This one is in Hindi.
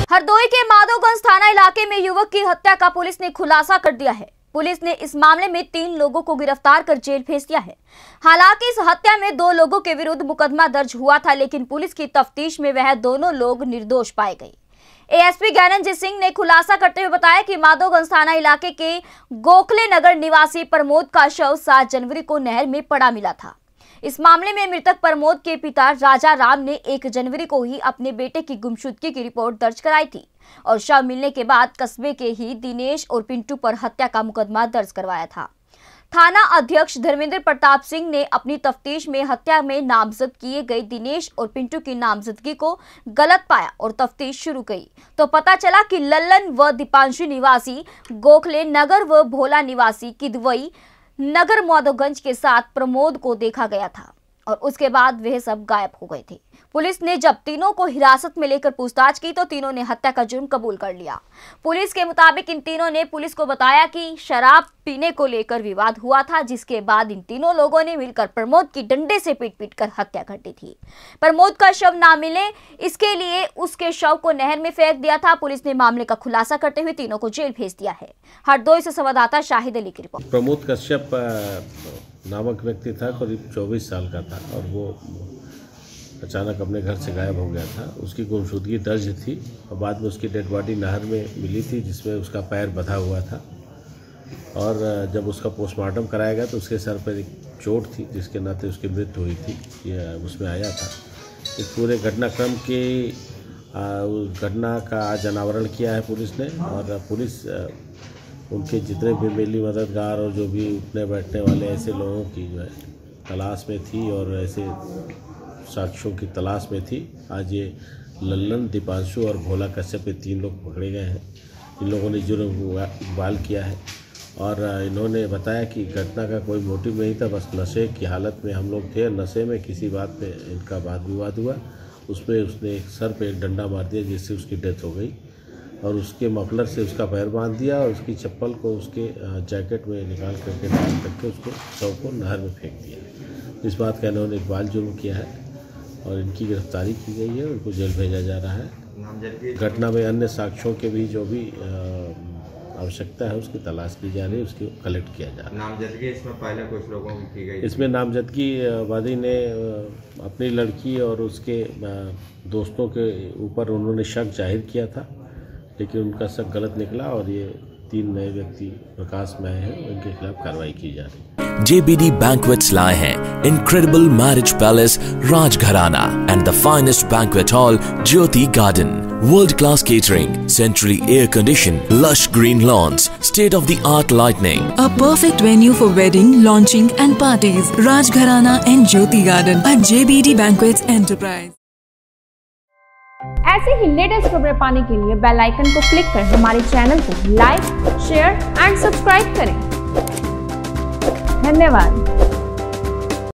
हरदोई के माधोगंज थाना इलाके में युवक की हत्या का पुलिस ने खुलासा कर दिया है। पुलिस ने इस मामले में 3 लोगों को गिरफ्तार कर जेल भेज दिया है। हालांकि इस हत्या में 2 लोगों के विरुद्ध मुकदमा दर्ज हुआ था, लेकिन पुलिस की तफ्तीश में वह दोनों लोग निर्दोष पाए गए। एएसपी ज्ञानंद सिंह ने खुलासा करते हुए बताया कि माधोगंज थाना इलाके के गोखले नगर निवासी प्रमोद का शव 7 जनवरी को नहर में पड़ा मिला था। इस मामले में मृतक प्रमोद के पिता राजा राम ने 1 जनवरी को ही अपने बेटे की गुमशुदगी की रिपोर्ट दर्ज कराई थी और शव मिलने के बाद कस्बे के ही दिनेश और पिंटू पर हत्या का मुकदमा दर्ज करवाया था। थाना अध्यक्ष धर्मेंद्र प्रताप सिंह ने अपनी तफ्तीश में हत्या में नामजद किए गए दिनेश और पिंटू की नामजदगी को गलत पाया और तफ्तीश शुरू की तो पता चला कि लल्लन व दीपांशु निवासी गोखले नगर व भोला निवासी किदवई नगर माधोगंज के साथ प्रमोद को देखा गया था और उसके बाद वह सब गायब हो गए थे। पुलिस ने जब तीनों को हिरासत में लेकर पूछताछ की तो तीनों ने हत्या का जुर्म कबूल कर लिया। पुलिस के मुताबिक इन तीनों ने पुलिस को बताया कि शराब पीने को लेकर विवाद हुआ था, जिसके बाद इन तीनों लोगों ने मिलकर प्रमोद की डंडे से पीट कर हत्या कर दी थी। प्रमोद का शव ना मिले इसके लिए उसके शव को नहर में फेंक दिया था। पुलिस ने मामले का खुलासा करते हुए तीनों को जेल भेज दिया है। हरदोई से संवाददाता शाहिद अली की रिपोर्ट। प्रमोद कश्यप नामक व्यक्ति था, करीब 24 साल का था और वो अचानक अपने घर से गायब हो गया था। उसकी गुमशुदगी दर्ज थी और बाद में उसकी डेड बॉडी नहर में मिली थी, जिसमें उसका पैर बंधा हुआ था और जब उसका पोस्टमार्टम कराया गया तो उसके सर पर एक चोट थी, जिसके नाते उसकी मृत्यु हुई थी। यह उसमें आया था। इस पूरे घटनाक्रम के घटना का आज अनावरण किया है पुलिस ने और पुलिस उनके जितने भी मेली मददगार और जो भी उठने बैठने वाले ऐसे लोगों की जो है तलाश में थी और ऐसे साक्ष्यों की तलाश में थी। आज ये लल्लन, दीपांशु और भोला कश्यप के 3 लोग पकड़े गए हैं। इन लोगों ने जुर्म इकबाल किया है और इन्होंने बताया कि घटना का कोई मोटिव नहीं था, बस नशे की हालत में हम लोग थे। नशे में किसी बात पे इनका वाद विवाद हुआ, उसमें उसने एक सर पे एक डंडा मार दिया, जिससे उसकी डेथ हो गई और उसके मफलर से उसका पैर बांध दिया और उसकी चप्पल को उसके जैकेट में निकाल करके डाल करके उसको शव को नहर में फेंक दिया। इस बात का इन्होंने इकबाल जुर्म किया है और इनकी गिरफ्तारी की गई है। उनको जेल भेजा जा रहा है। घटना में अन्य साक्ष्यों के भी जो भी आवश्यकता है उसकी तलाश की जा रही है, उसकी कलेक्ट किया जा रहा है। नामजदगी इसमें पहले कुछ लोगों की गई। इसमें नामजदगी वादी ने अपनी लड़की और उसके दोस्तों के ऊपर उन्होंने शक जाहिर किया था, लेकिन उनका शक गलत निकला और ये 3 नए व्यक्ति प्रकाश में आए हैं। उनके खिलाफ कार्रवाई की जा रही है। JBD Banquets लाए हैं incredible marriage palace Rajgharana and the finest banquet hall Jyoti Garden. World-class catering, centrally air-conditioned, lush green lawns, state-of-the-art lighting. A perfect venue for wedding, launching and parties. Rajgharana and Jyoti Garden at JBD Banquets Enterprise. ऐसे ही लेटेस्ट खबरें पाने के लिए बेल आइकन को क्लिक कर हमारे चैनल को लाइक, शेयर एंड सब्सक्राइब करें। धन्यवाद।